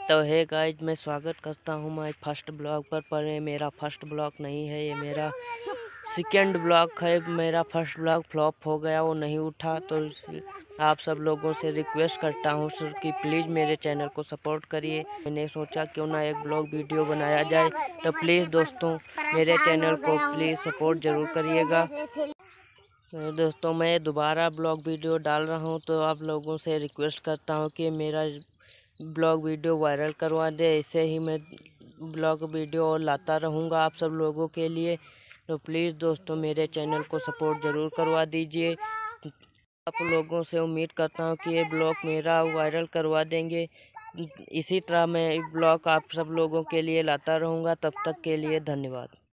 तो है गाइज, मैं स्वागत करता हूँ मैं फर्स्ट ब्लॉग पर ये मेरा फर्स्ट ब्लॉग नहीं है, ये मेरा सेकेंड ब्लॉग है। मेरा फर्स्ट ब्लॉग फ्लॉप हो गया, वो नहीं उठा। तो आप सब लोगों से रिक्वेस्ट करता हूँ सर कि प्लीज़ मेरे चैनल को सपोर्ट करिए। मैंने सोचा क्यों ना एक ब्लॉग वीडियो बनाया जाए, तो प्लीज़ दोस्तों मेरे चैनल को प्लीज़ सपोर्ट ज़रूर करिएगा। दोस्तों मैं दोबारा ब्लॉग वीडियो डाल रहा हूँ, तो आप लोगों से रिक्वेस्ट करता हूँ कि मेरा ब्लॉग वीडियो वायरल करवा दे। ऐसे ही मैं ब्लॉग वीडियो और लाता रहूँगा आप सब लोगों के लिए। तो प्लीज़ दोस्तों मेरे चैनल को सपोर्ट ज़रूर करवा दीजिए। आप लोगों से उम्मीद करता हूँ कि ये ब्लॉग मेरा वायरल करवा देंगे। इसी तरह मैं ब्लॉग आप सब लोगों के लिए लाता रहूँगा। तब तक के लिए धन्यवाद।